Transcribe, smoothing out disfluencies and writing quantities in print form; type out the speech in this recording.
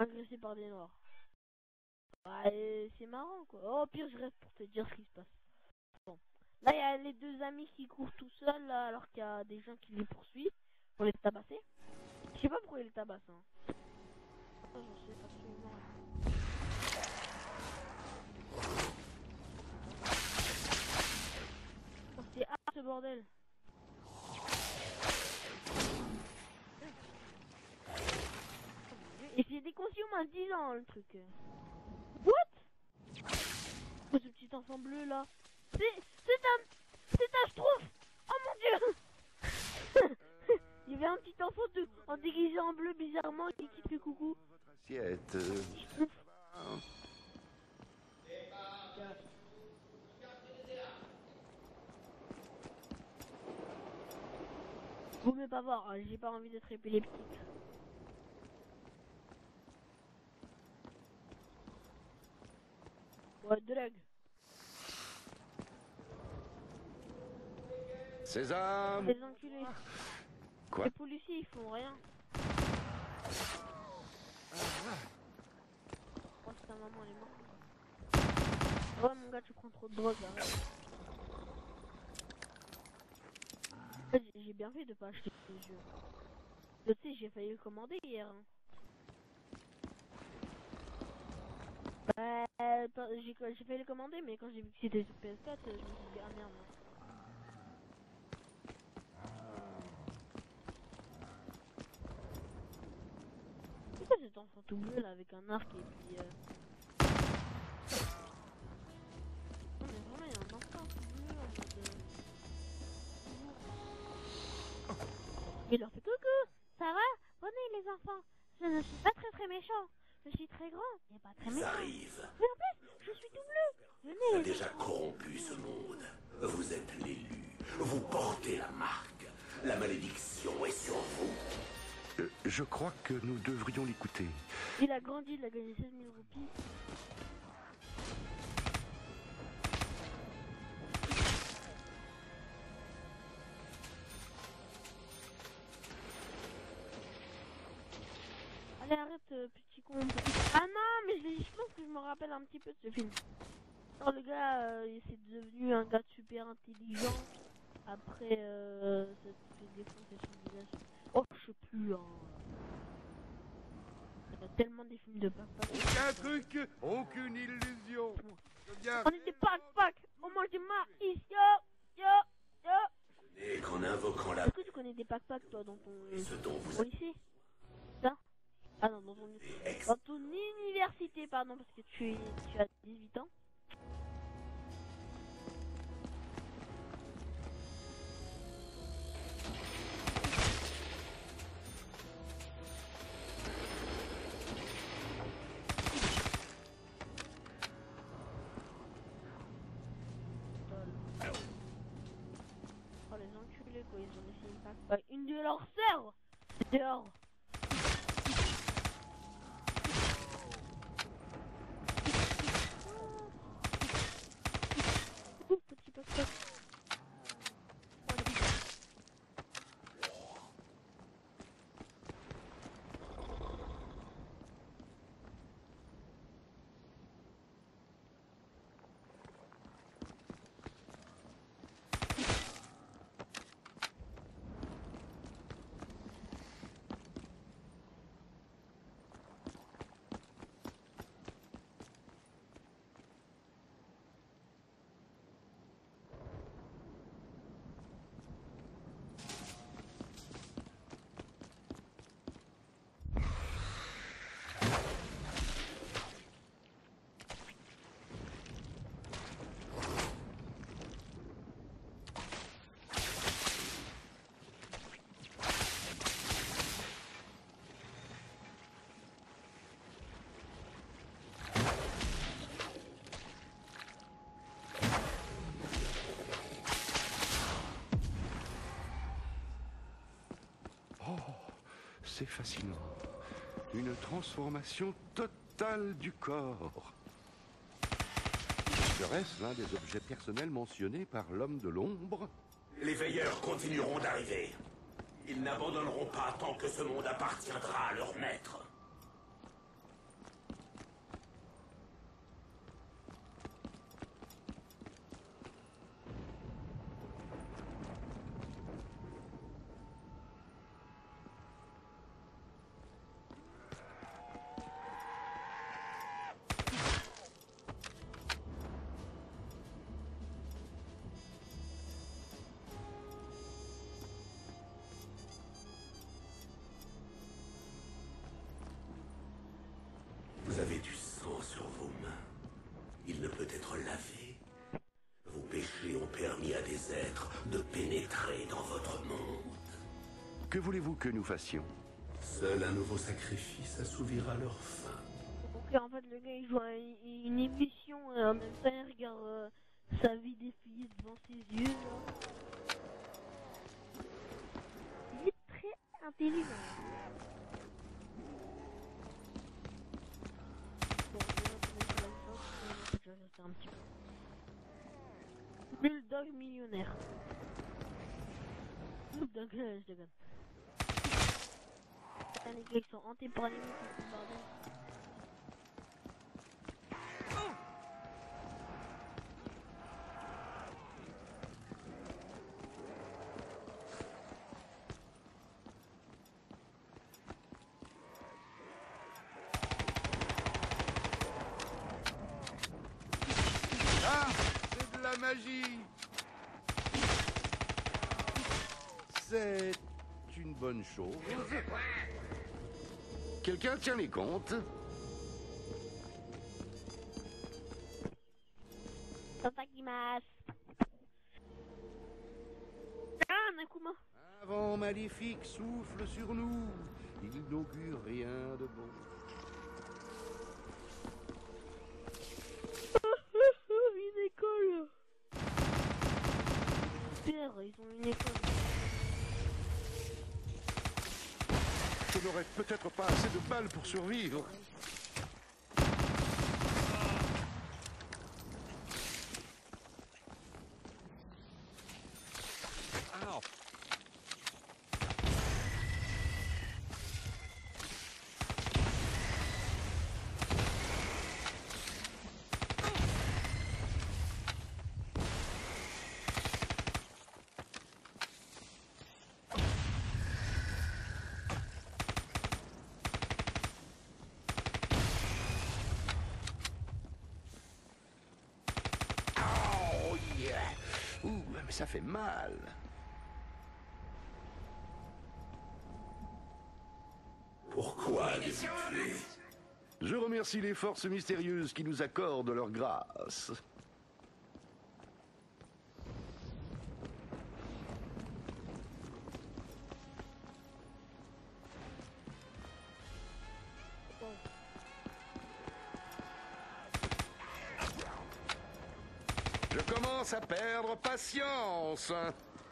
agressé par des noirs. Bah, c'est marrant quoi. Oh, pire, je reste pour te dire ce qui se passe. Bon. Là, il y a les deux amis qui courent tout seuls, là, alors qu'il y a des gens qui les poursuivent pour les tabasser. Je sais pas pourquoi ils les tabassent. Hein. Ça, j'en sais absolument rien. Oh, c'est ce bordel. Et c'est des consommes à 10 ans le truc. What? Oh, ce petit enfant bleu là. C'est un schtroumpf. Oh mon dieu. Il y avait un petit enfant en déguisé en bleu bizarrement et qui te fait coucou. Assiette. Vous m'avez pas voir, j'ai pas envie d'être épileptique. Ouais, drogue. Sésame. Les enculés. Quoi? Les policiers ils font rien. Oh, ta maman elle est morte. Ouais mon gars, tu prends trop de drogue, arrête. J'ai bien fait de pas acheter ce jeu. Tu sais, j'ai failli le commander hier. Hein. J'ai failli le commander, mais quand j'ai vu que c'était sur PS4, je me suis dit ah merde. Pourquoi cet enfant tout bleu là avec un arc et puis non mais vraiment il y a un enfant tout bleu en mode Il leur fait coucou, ça va? Venez les enfants, je ne suis pas très méchant. Je suis très grand, mais pas très méchant. Arrive. Mais en plus, je suis tout bleu. Venez A les déjà enfants. corrompu ce monde. Vous êtes l'élu. Vous portez la marque. La malédiction est sur vous. Je crois que nous devrions l'écouter. Il a grandi, il a gagné 16 000 roupies. Allez, arrête, petit con. Ah non, mais je pense que je me rappelle un petit peu de ce film. Alors, le gars, c'est devenu un gars super intelligent. Après, ça te fait défoncer son visage. Oh, je sais plus, hein. Il y a tellement des films de pack-pack. Aucun truc, aucune illusion. On est des pack-pack, on mange du maïs, yo. Et qu'en invoquant la... Est-ce que tu connais des pack-pack, toi, dans ton Ce dont vous au lycée? Ça? Ah non, dans ton université, pardon, parce que tu as 18 ans. Oh les enculés quoi, ils ont laissé une pack-pack. Une de leurs sœurs dehors. Petit pack-pack. C'est fascinant. Une transformation totale du corps. Serait-ce l'un des objets personnels mentionnés par l'homme de l'ombre? Les veilleurs continueront d'arriver. Ils n'abandonneront pas tant que ce monde appartiendra à leur maître. ces êtres de pénétrer dans votre monde. Que voulez-vous que nous fassions? Seul un nouveau sacrifice assouvira leur faim. Ok, en fait, le gars il joue à une émission et en même temps il regarde sa vie défiler devant ses yeux là. Il est très intelligent. Bon, je vais rester un petit peu. Bulldog millionnaire. Bulldog, je déconne. Putain, les gars ils sont hantés par les mecs, c'est le bordel. Ah, c'est de la magie. C'est une bonne chose. Quelqu'un tient les comptes? Tatakimasu. Ah, Nakuma. Un vent maléfique souffle sur nous. Il n'augure rien de bon. Une école. Super, ils ont une école. Je n'aurais peut-être pas assez de balles pour survivre. Oh yeah! Ouh, mais ça fait mal. Pourquoi avez-vous tué? Je remercie les forces mystérieuses qui nous accordent leur grâce. Je commence à perdre patience.